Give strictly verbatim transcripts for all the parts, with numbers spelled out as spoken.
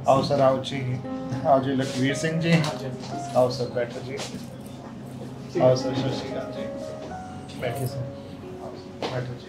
आओ सर, आओ जी, आओ जी लखवीर सिंह जी, आओ सर, बैठो जी, आओ सर, सत श्री अकाल जी, बैठिए सर, बैठो जी।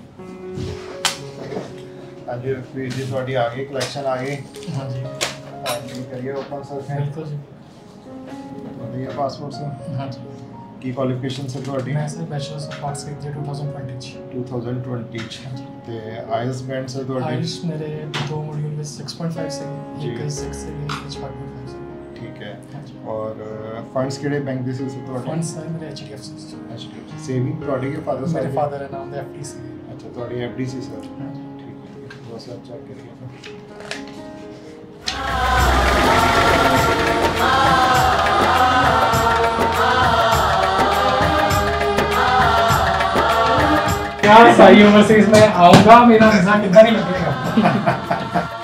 हाँ जी लखवीर जी, थोड़ी आ गई कलैक्शन आ गई। हाँ जी, हाँ जी, करिए ओपन सर। बिल्कुल जी। बताइए पासपोर्ट सर। हाँ जी, की क्वालिफिकेशन सर थोड़ी? मैं सर बैचलर्स ऑफ आर्ट्स ਕੀਤੀ टू थाउजेंड ट्वेंटी ਚ। टू थाउजेंड ट्वेंटी ਚ ਤੇ ਆਈਐਲਟਸ ਬੈਂਡ ਸਰ ਤੁਹਾਡੀ? आइल्स मेरे दो मॉड्यूल में सिक्स पॉइंट फाइव से जी। एक सिक्स से एक फाइव पॉइंट फाइव से। ठीक है। हाँ जी। और फंड्स ਕਿਹੜੇ ਬੈਂਕ ਦੇ ਸੀ ਸਰ ਤੁਹਾਡੇ? फंड्स सर मेरे H D F C HDFC saving ਤੁਹਾਡੇ ਕੇ ਫਾਦਰ ਸਾਹਿਬ? मेरे फादर है नाम एफ डी सी। अच्छा ਤੁਹਾਡੀ ਐਫਡੀ ਸੀ ਸਰ? हाँ जी। ठीक है, बस आप चेक करिए। यार सही ओवरसीज में आऊंगा, मेरा वीजा कितना नहीं लगेगा।